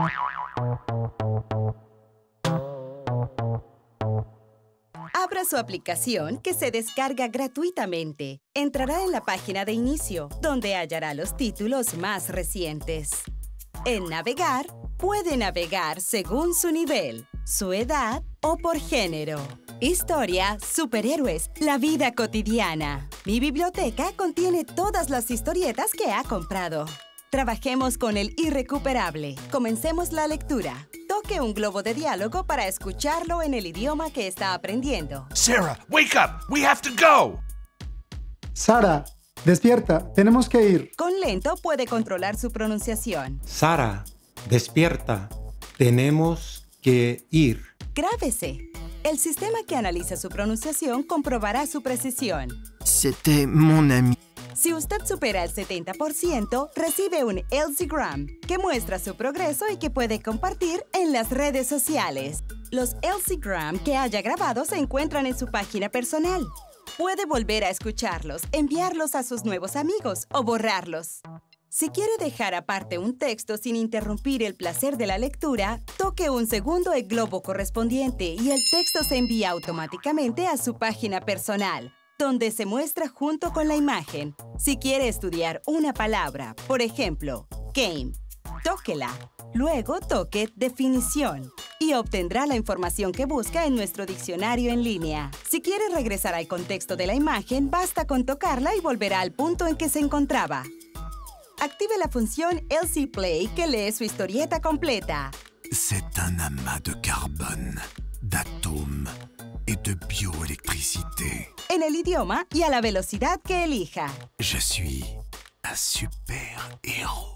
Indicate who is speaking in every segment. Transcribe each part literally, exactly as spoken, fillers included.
Speaker 1: Abra su aplicación que se descarga gratuitamente. Entrará en la página de inicio, donde hallará los títulos más recientes. En Navegar, puede navegar según su nivel, su edad o por género. Historia, superhéroes, la vida cotidiana. Mi biblioteca contiene todas las historietas que ha comprado. Trabajemos con el irrecuperable. Comencemos la lectura. Toque un globo de diálogo para escucharlo en el idioma que está aprendiendo.
Speaker 2: Sarah, wake up! We have to go!
Speaker 3: Sara, despierta. Tenemos que ir.
Speaker 1: Con lento puede controlar su pronunciación.
Speaker 4: Sara, despierta. Tenemos que ir.
Speaker 1: Grábese. El sistema que analiza su pronunciación comprobará su precisión.
Speaker 5: C'était mon ami.
Speaker 1: Si usted supera el setenta por ciento, recibe un Elsigram, que muestra su progreso y que puede compartir en las redes sociales. Los Elsigram que haya grabado se encuentran en su página personal. Puede volver a escucharlos, enviarlos a sus nuevos amigos o borrarlos. Si quiere dejar aparte un texto sin interrumpir el placer de la lectura, toque un segundo el globo correspondiente y el texto se envía automáticamente a su página personal, donde se muestra junto con la imagen. Si quiere estudiar una palabra, por ejemplo, game, tóquela. Luego toque definición y obtendrá la información que busca en nuestro diccionario en línea. Si quiere regresar al contexto de la imagen, basta con tocarla y volverá al punto en que se encontraba. Active la función Elsie Play que lee su historieta completa.
Speaker 5: C'est un amas de carbone, d'atomes et de bioélectricité.
Speaker 1: En el idioma y a la velocidad que elija.
Speaker 5: Je suis un super héros.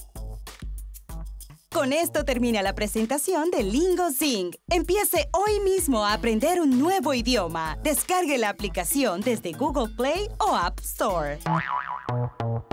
Speaker 1: Con esto termina la presentación de LingoZing. Empiece hoy mismo a aprender un nuevo idioma. Descargue la aplicación desde Google Play o App Store.